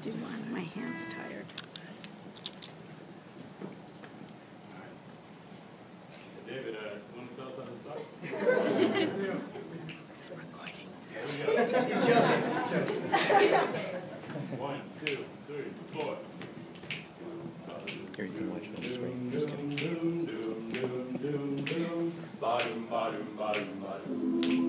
do one. My hand's tired. David, want to tell us on the socks? Is it recording? He's joking. 1, 2, 3, 4. Here, you can watch it on the screen. Just kidding. Bottom, bottom, bottom, bottom.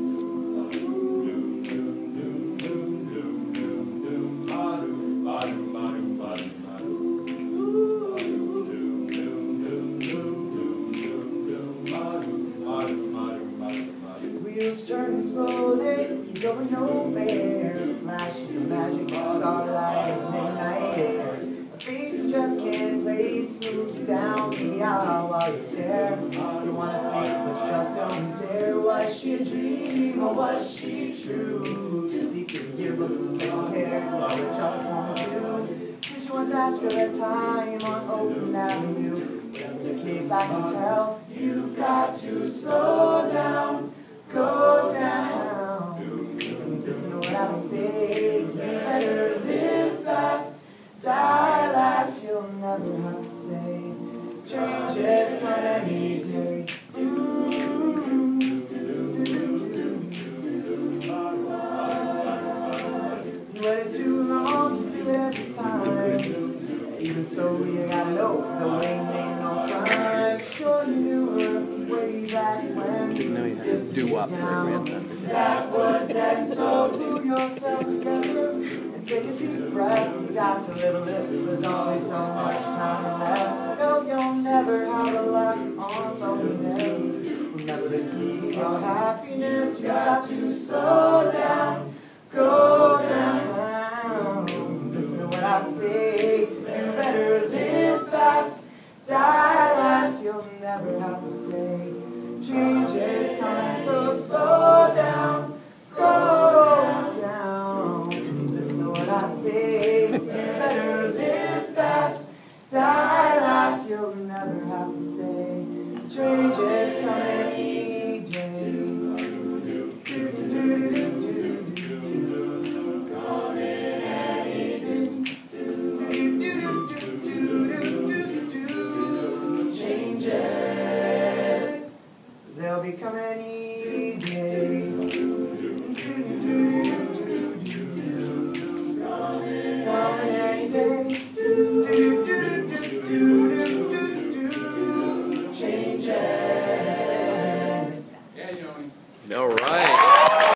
Wheels turning slowly, going nowhere. Flashes the magic starlight at midnight. A face you just can't place moves down the aisle while you stare. You wanna speak but you just don't dare. Was she a dream or was she true? Deep in your look with the same hair, you just won't do. Did you once ask for that time on Open Avenue? Whatever the case, I can tell you've got to slow down. Go down, listen to what I say. You better live fast, die last. You'll never have to say changes come any day. You waited too long, you do it every time. Even so, you gotta know the way ain't no crime. Sure you knew her way back when. No, you have to do-wop for grandson. That was then, so do yourself together and take a deep breath. You got to live a little, there's only so much time left. No, you'll never have a lot on loneliness. Remember the key to your happiness. You got to slow down, go down. Listen to what I say. You better live fast, die last. You'll never have to say change is coming, so slow down, go down. Listen to what I say.